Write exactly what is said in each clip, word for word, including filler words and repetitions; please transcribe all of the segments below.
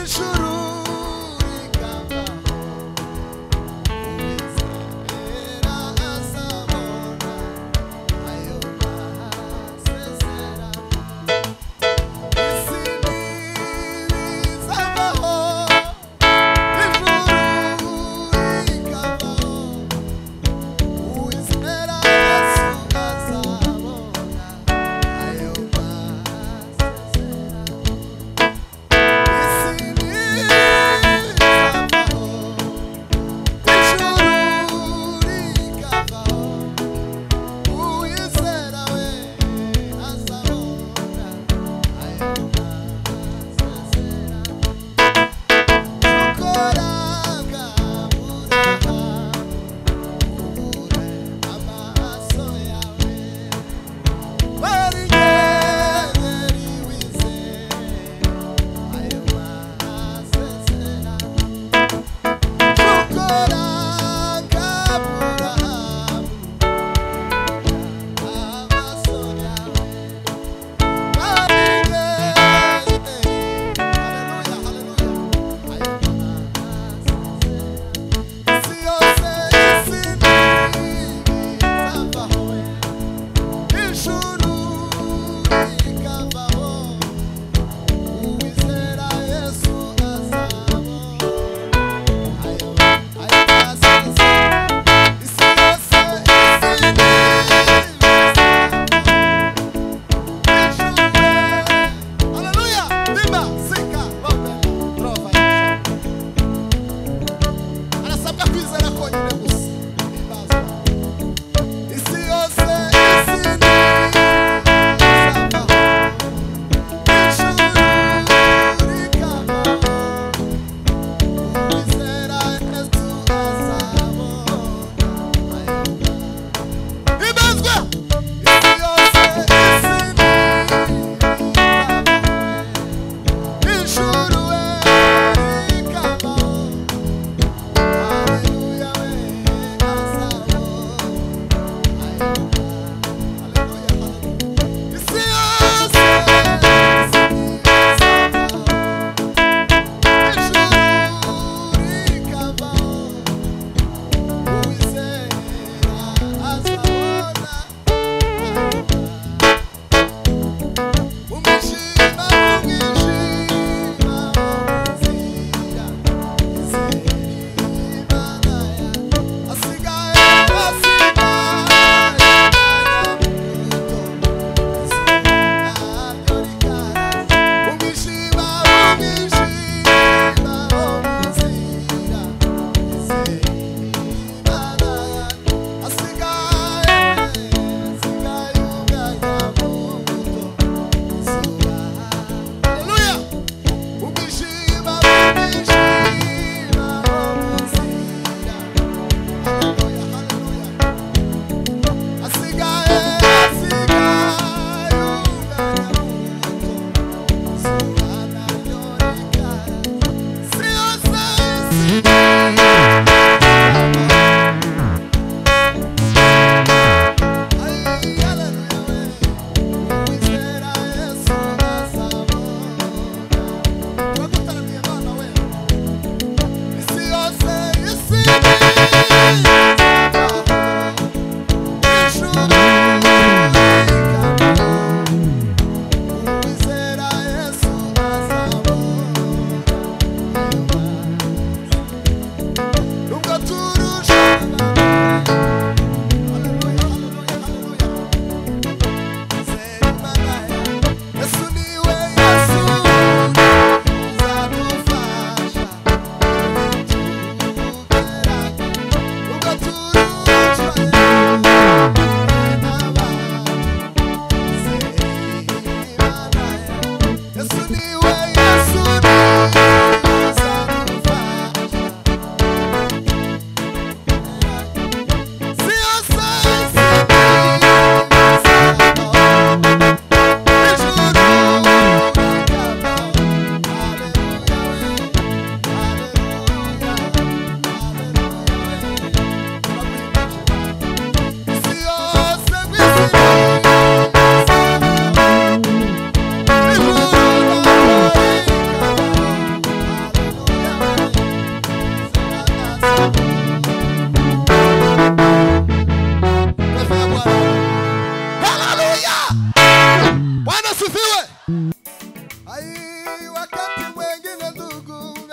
Isi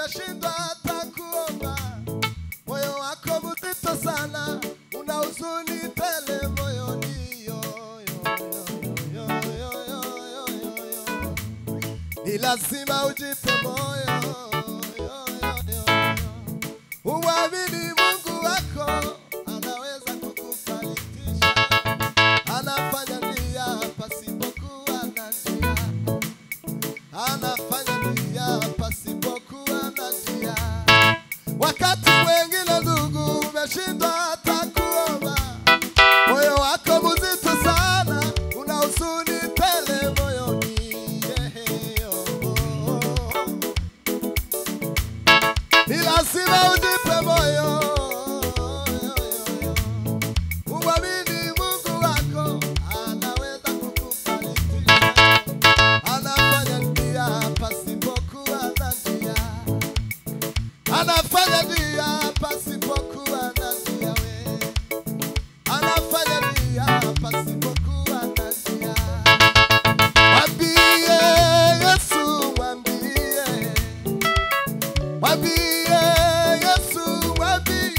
umeshindwa hata kuomba. Moyo wako mzito sana, una huzuni tele moyoni. Yo, yo, yo, yo, yo, yo, yo, yo. Ni lazima ujipe moyo. Yo, yo, yo, yo. Uamini Mungu wako, anaweza kukufanikisha. Anafanya njia pasipokuwa na njia. Anafanya njia pasipokuwa na njia. Wakati wengine ndugu umeshindwa hata kuomba. Moyo wako mzito sana, una huzuni tele moyoni. Ni lazima ujipe moyo. Uamini Mungu wako, anaweza kukufanikisha. Anafanya njia pasipokuwa na njia. Anafanya njia pasipokuwa na njia we. Anafanya njia pasipokuwa na njia. Mwambie Yesu, mwambie. Mwambie Yesu, mwambie.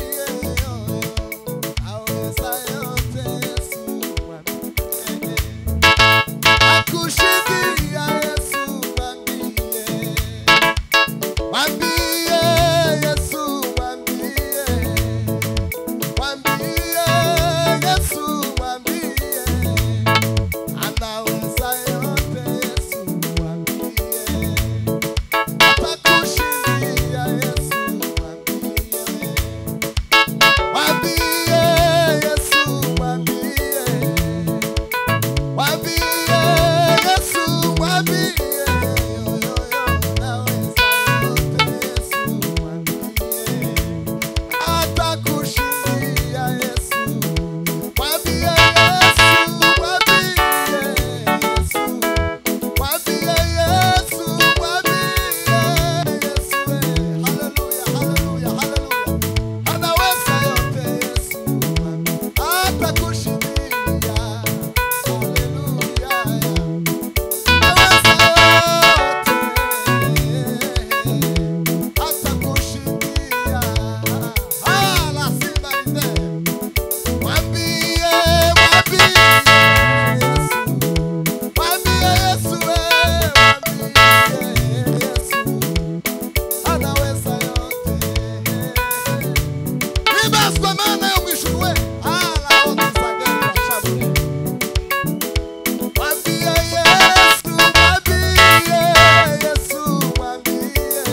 Aweza yote Yesu, mwambie. Akushindia Yesu, mwambie. Mwambie Yesu, mwambie. Mwambie Yesu, mwambie. Anaweza yote Yesu, mwambie. Atakushindia Yesu, mwambie. Mwambie Yesu, mwambie. Mwambie Yesu, mwambie. Yo, yo, yo. Anaweza yote Yesu, mwambie. Atakushindia Yesu. Mwambie Yesu, mwambie Yesu. Mwambie Yesu, mwambie Yesu. Hallelujah, hallelujah, hallelujah. Anaweza yote Yesu, mwambie. Atakushindia. Hallelujah. Anaweza yote. Atakushindia. Ah, lazima nide. Mwambie, mwambie Yesu. Mwambie Yesu, we, mwambie Yesu. Anaweza yote. Ibas kwa maana ya mwisho we. Ala wote sagani wa shabule. Mwambie Yesu, mwambie Yesu, mwambie.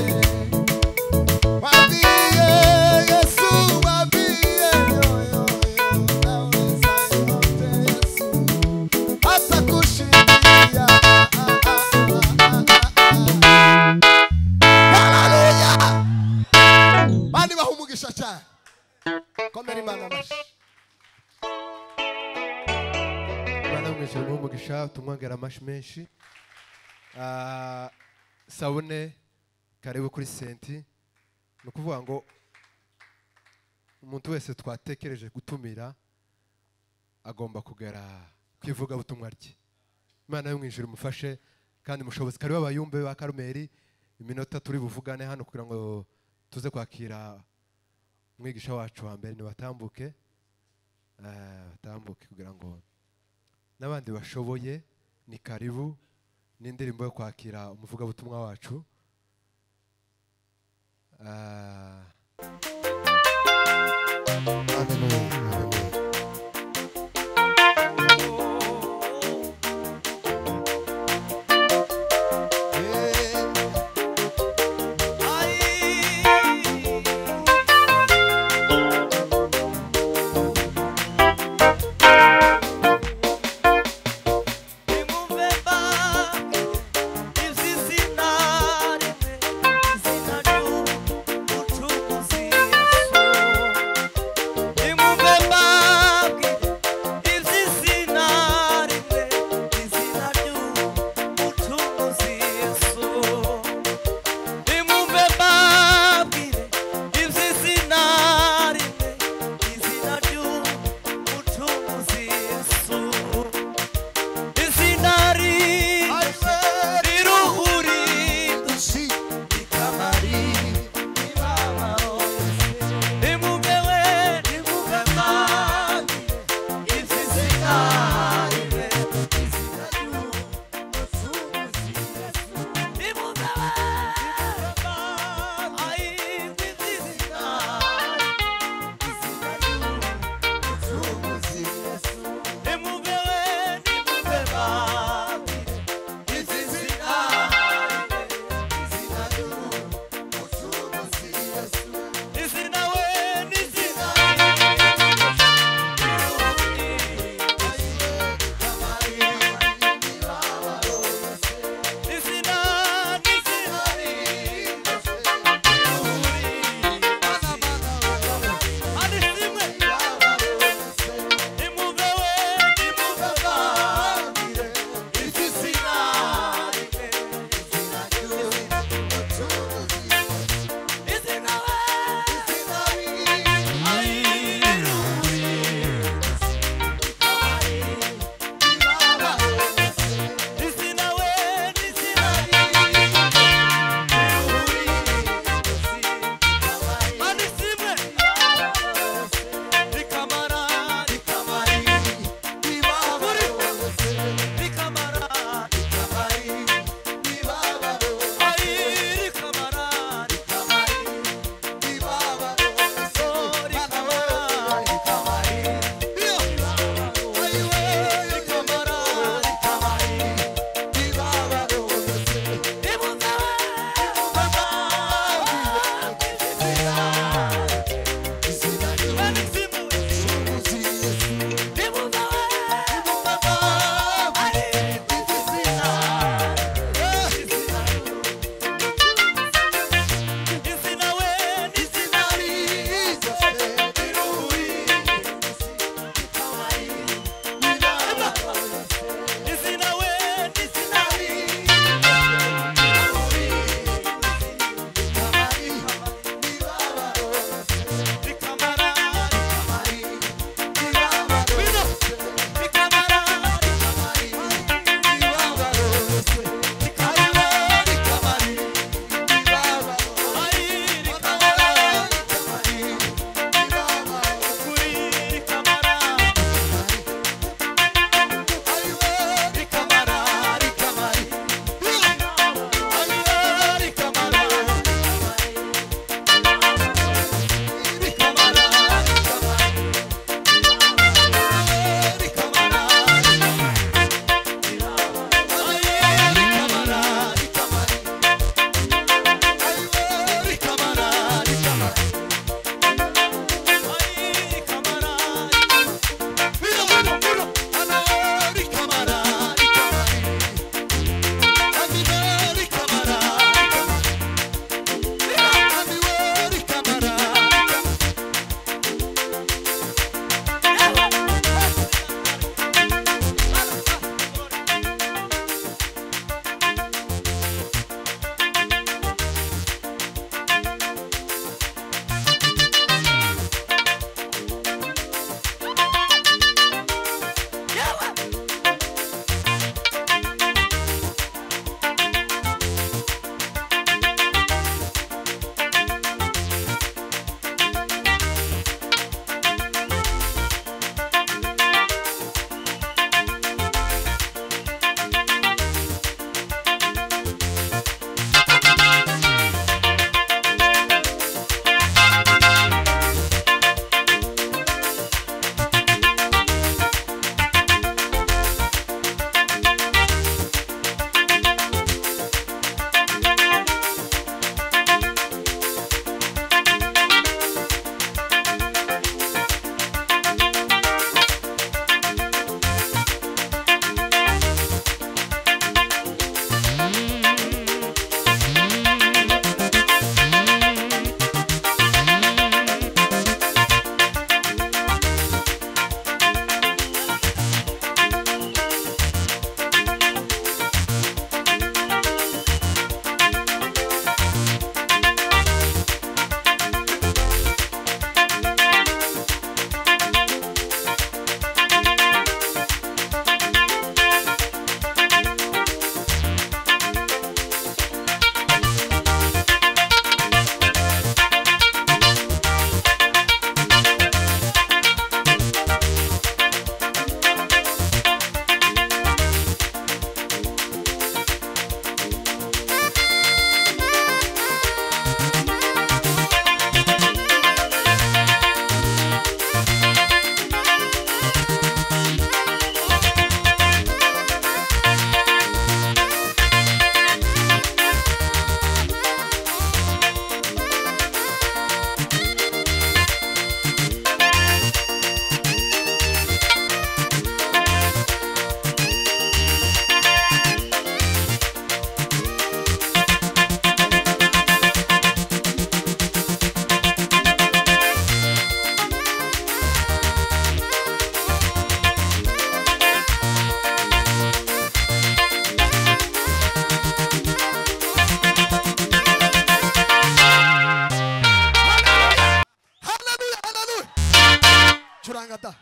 Mwambie Yesu, mwambie. Yo, yo, yo. Anaweza yote Yesu. Atakushindia. Ah, ah, ah, ah, ah. Hallelujah. Bandi bahumugisha cyane. Komera Imana amashi. Imana y'umwijuru n'umugisha tumwongera amashi menshi. Ah, Sabune karibu kuri senti. Nukuvuga ngo umuntu wese twatekereje gutumira agomba kugera kwivuga butumwa rye. Imana y'umwijuru mufashe kandi mushobozi karibu abayumbe ba Karumeli. Iminota turi buvugane hano kugira ngo tuze kwakira umwigisha wacu wa mbere ni batambuke. Eh, batambuke kugira ngo n'abandi bashoboye ni karibu n'indirimbo yo kwakira umuvuga butumwa wacu. Ah, Hallelujah, hallelujah. Izina da.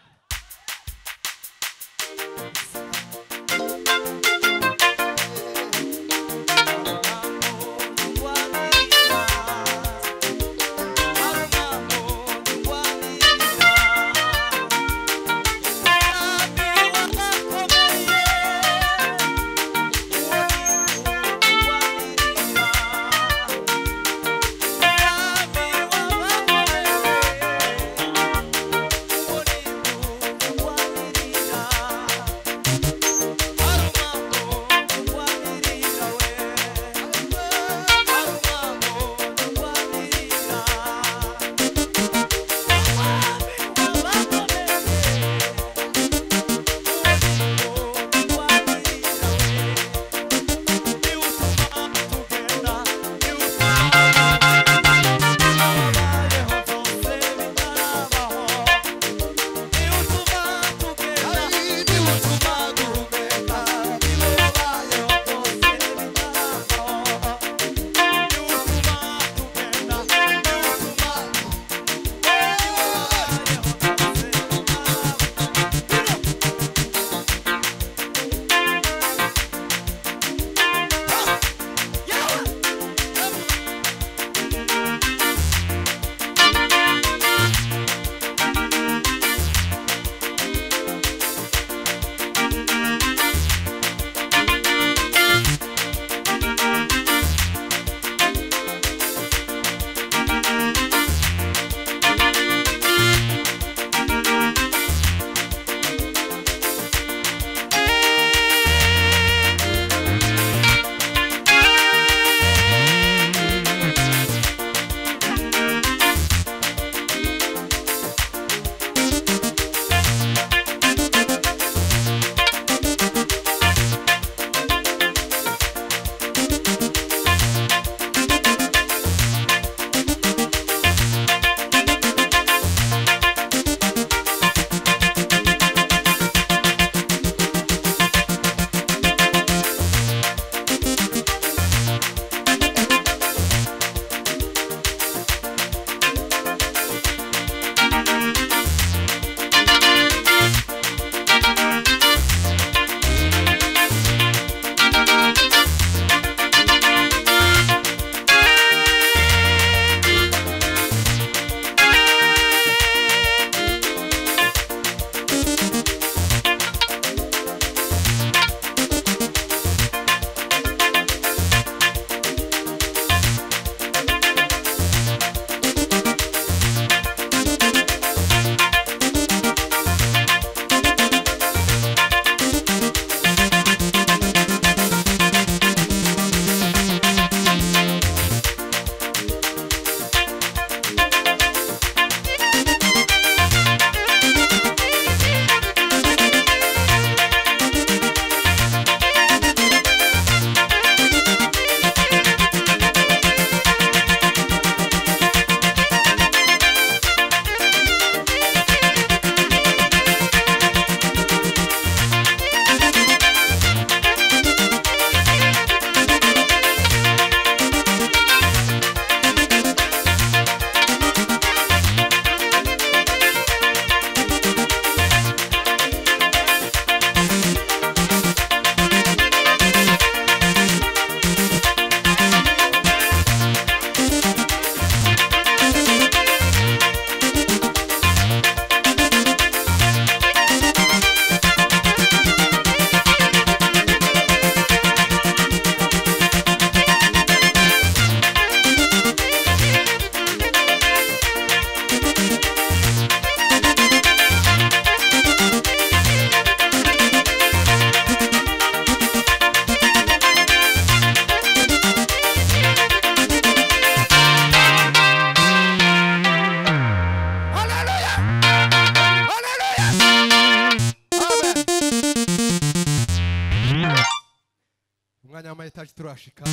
etaje turashika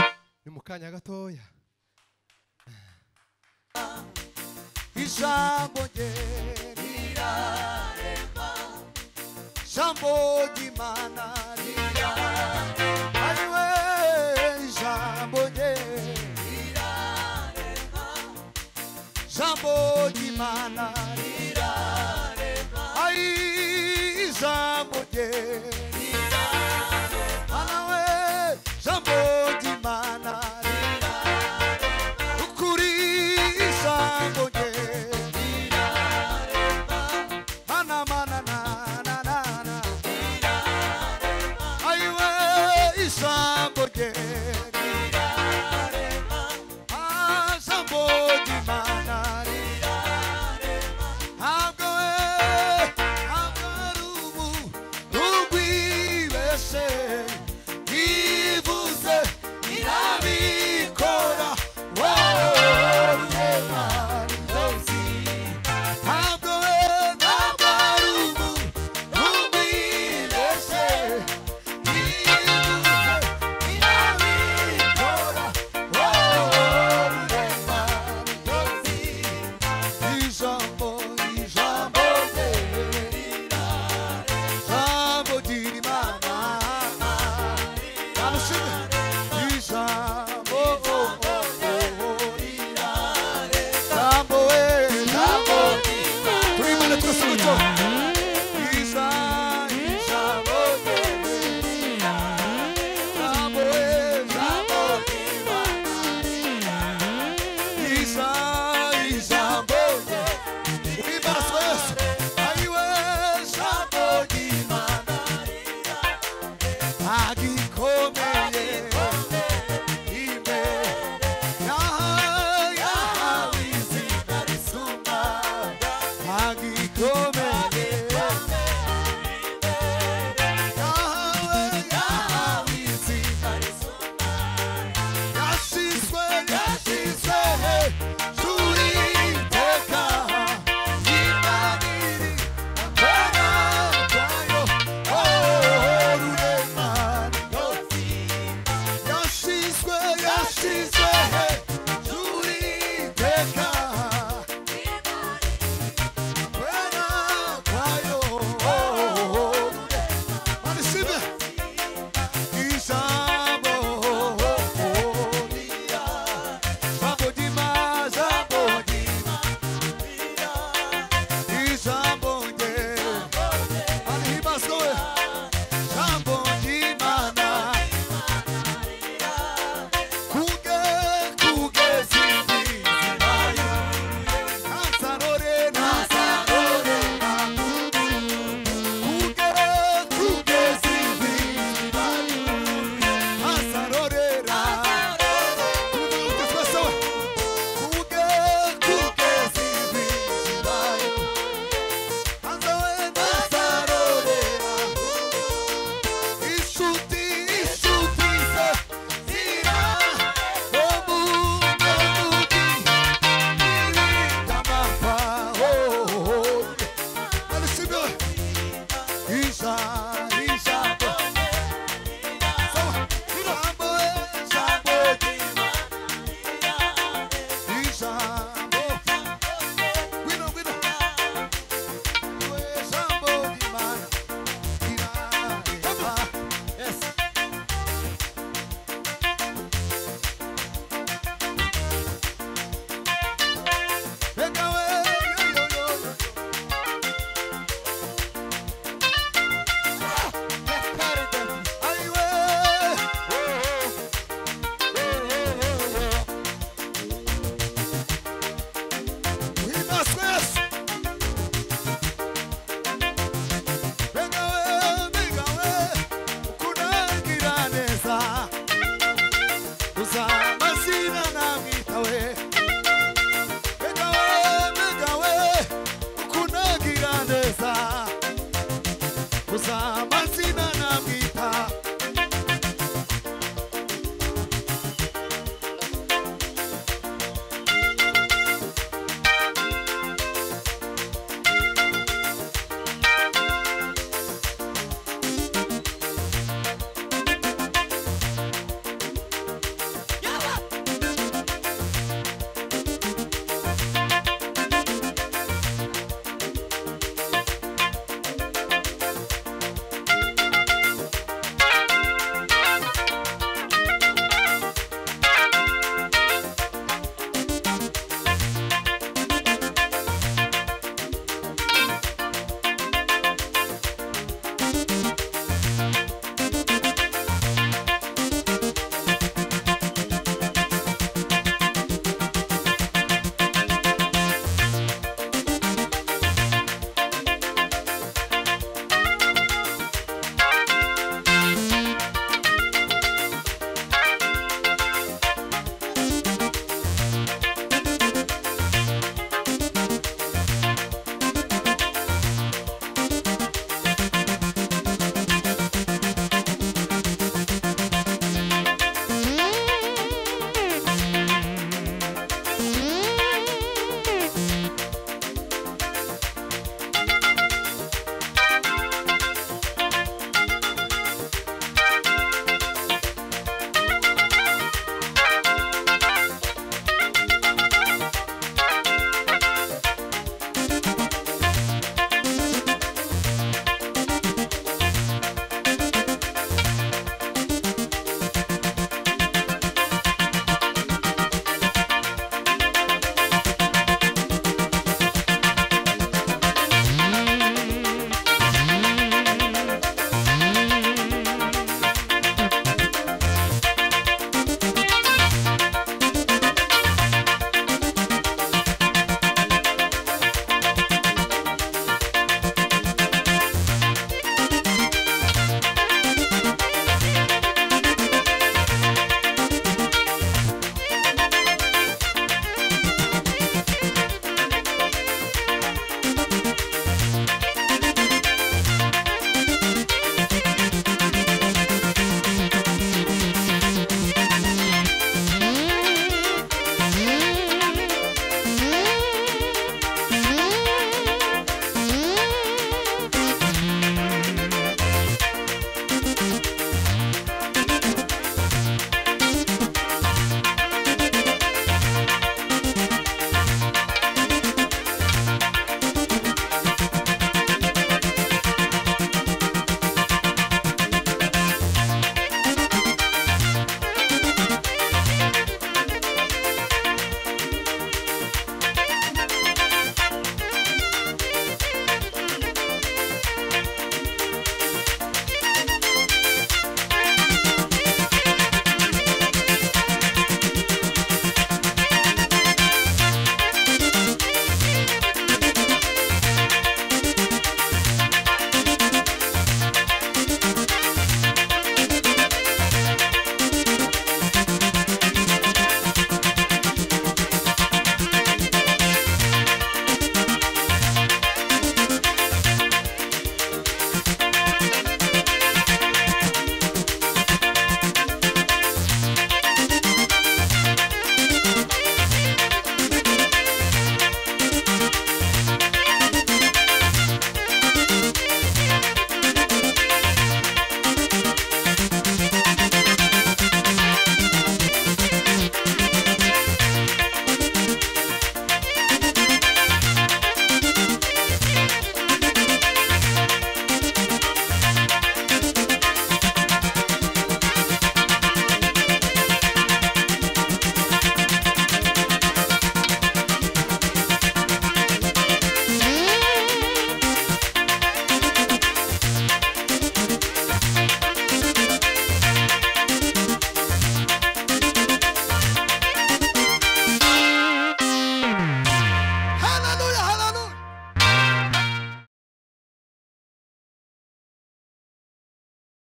ni mu kanya gatoya. Ijambo rye rirarema, ijambo ry'Imana rirarema, ariwe ijambo rye rirarema, ijambo ry'Imana rirarema, rye mana we jambo ry'Imana ukuri ijambo rye mana mana na na na na ayiwe ijambo rye ah jambo ry'Imana ntabwo we ntabwo ari ubu ntugwibeshe ivuze irabikora wowe Imana ndozi ntabwo we ntabwo ari ubu ntugwibeshe ivuze irabikora wowe Imana ndozi ijambo ijambo rye ijambo ry'Imana amushime ijambo ijambo we ijambo turibone twese gutyo iza ijambo rye ijambo we ijambo iza ijambo rye Imbaso yose ayiwe ijambo ry'Imana agikomeye imbere yahawe izina risumba agikomeye yahawe yahawe izina risumba yashizwe yashizwe hejuru y'iteka y'Imana akora kwayo oh rurema ndozi yashizwe yashizwe hejuru y'iteka